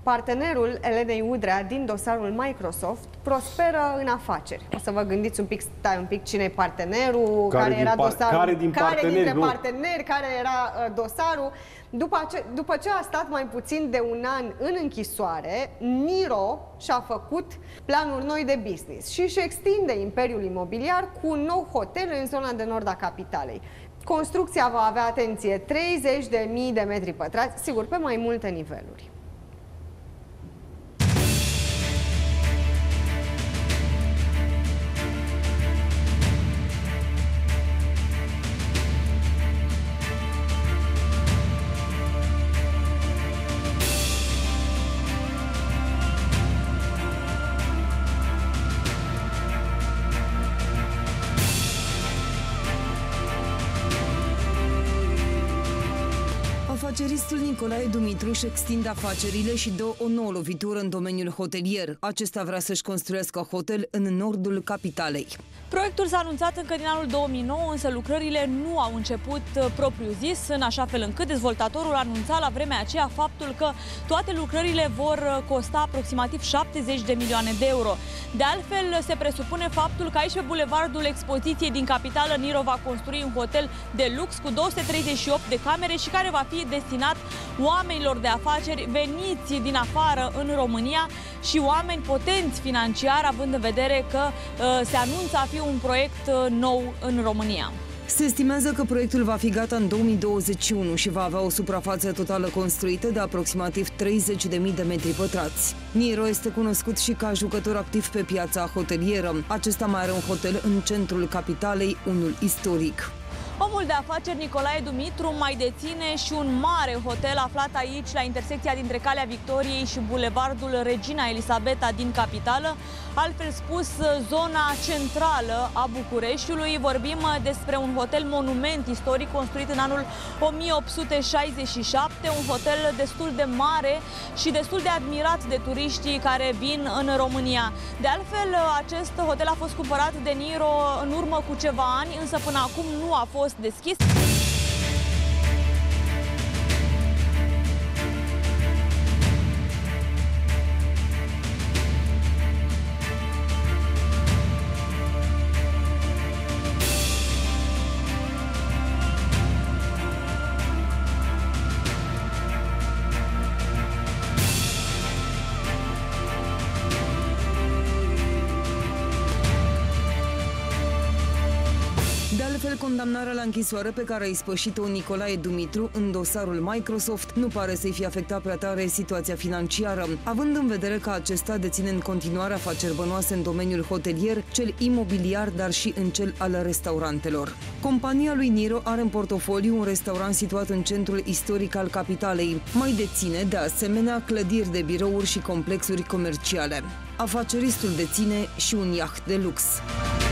Partenerul Elenei Udrea din dosarul Microsoft prosperă în afaceri. O să vă gândiți un pic, stai un pic, cine e partenerul, care era dosarul, care dintre parteneri, care era dosarul. După ce a stat mai puțin de un an în închisoare, Niro și-a făcut planuri noi de business și își extinde imperiul imobiliar cu un nou hotel în zona de nord a capitalei. Construcția va avea, atenție, 30.000 de metri pătrați, sigur, pe mai multe niveluri. Afaceristul Nicolae Dumitru își extinde afacerile și dă o nouă lovitură în domeniul hotelier. Acesta vrea să-și construiască hotel în nordul capitalei. Proiectul s-a anunțat încă din anul 2009, însă lucrările nu au început propriu-zis, în așa fel încât dezvoltatorul anunța la vremea aceea faptul că toate lucrările vor costa aproximativ 70 de milioane de euro. De altfel, se presupune faptul că aici, pe bulevardul Expoziției din capitală, Niro va construi un hotel de lux cu 238 de camere și care va fi destinat oamenilor de afaceri veniți din afară în România și oameni potenți financiar, având în vedere că se anunță a fi un proiect nou în România. Se estimează că proiectul va fi gata în 2021 și va avea o suprafață totală construită de aproximativ 30.000 de metri pătrați. Niro este cunoscut și ca jucător activ pe piața hotelieră. Acesta mai are un hotel în centrul capitalei, unul istoric. Omul de afaceri Nicolae Dumitru mai deține și un mare hotel aflat aici, la intersecția dintre Calea Victoriei și bulevardul Regina Elisabeta din capitală, altfel spus zona centrală a Bucureștiului. Vorbim despre un hotel monument istoric construit în anul 1867, un hotel destul de mare și destul de admirat de turiștii care vin în România. De altfel, acest hotel a fost cumpărat de Niro în urmă cu ceva ani, însă până acum nu a fost deschis. De altfel, condamnarea la închisoare pe care a ispășit-o Nicolae Dumitru în dosarul Microsoft nu pare să-i fie afectat prea tare situația financiară, având în vedere că acesta deține în continuare afaceri bănoase în domeniul hotelier, cel imobiliar, dar și în cel al restaurantelor. Compania lui Niro are în portofoliu un restaurant situat în centrul istoric al capitalei. Mai deține, de asemenea, clădiri de birouri și complexuri comerciale. Afaceristul deține și un iaht de lux.